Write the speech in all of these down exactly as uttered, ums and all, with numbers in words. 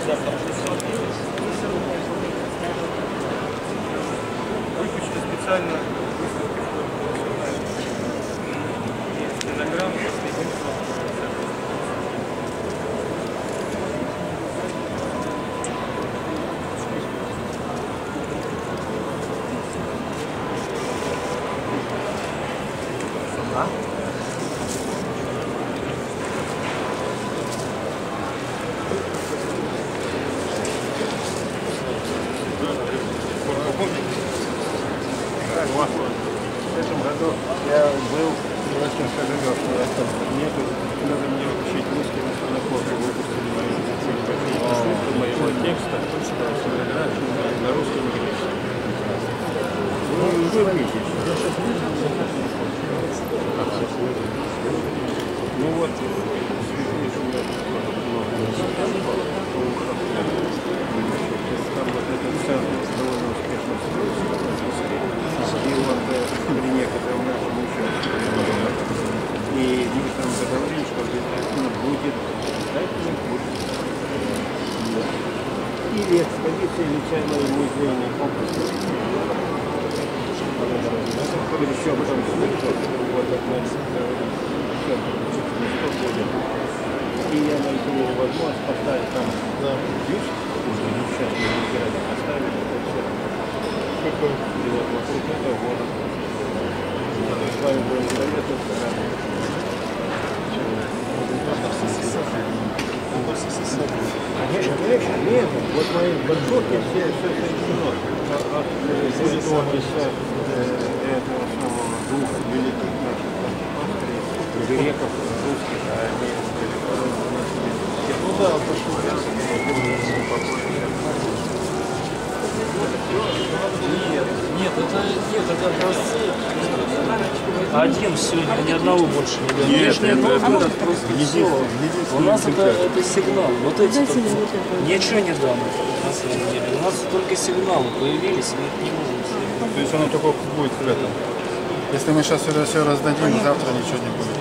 Выпущено специально стенограмм последних сроков. Один сегодня, ни одного больше не дали. Нет, нет, это, это, это просто не все. У нас это, это сигнал. Вот эти только, ничего не дано на самом деле. У нас только сигналы появились, мы их не можем сделать. То есть оно только будет в этом. Если мы сейчас это все раздадим, завтра ничего не будет.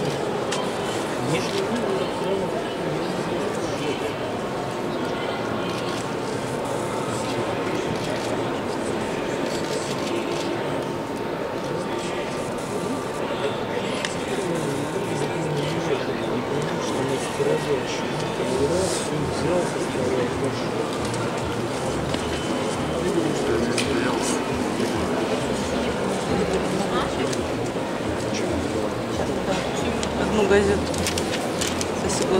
Одну газету. Спасибо.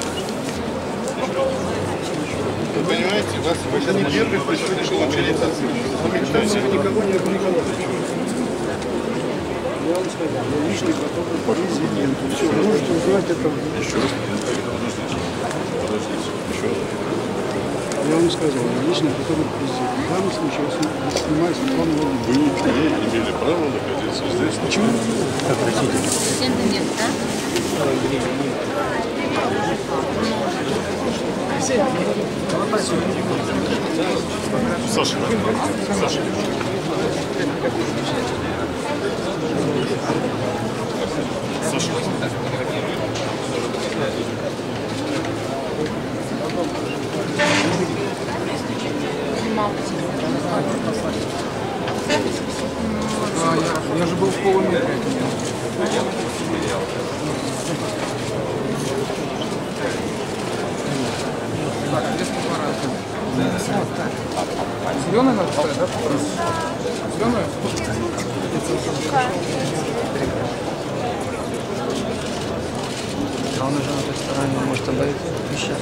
Вы понимаете, вас это не первый, кто решил учиться. То есть вы никого не организовали. Я вам сказал, я личный потом президент. Все, вы можете узнать это. Еще раз. Подождите. Еще раз. Я вам сказал, я личный потом президент. В данном случае я снимаюсь на план Олги. Вы не имели права находиться здесь. Почему? Обратите. Президента нет, да? Саша, Саша. Саша. А, я, я же был в полуметре. Так, здесь по-разному. Зеленый надо ставить, да? Зеленый? А он уже на той стороне может добавить вещах.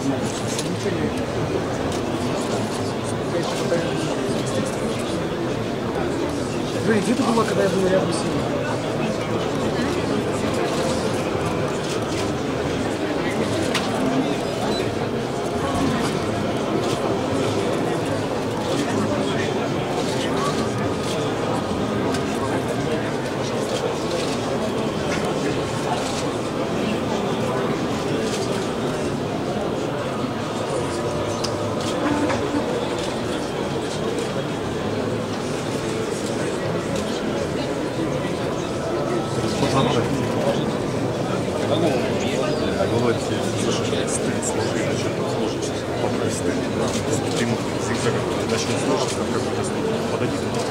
Смотри, где ты была, когда я был рядом с ним? по красной, да, таким зигзагом начнет сложиться в какую-то сторону. Подойди туда.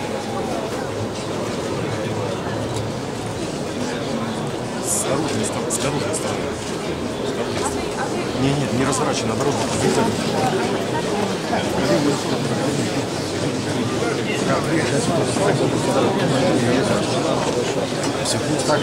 С наружной стороны, с наружной стороны. Не, нет, не разворачивай, наоборот, зигзагом. Все, так,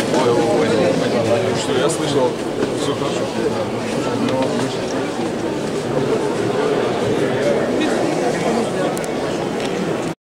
что я слышал, все хорошо.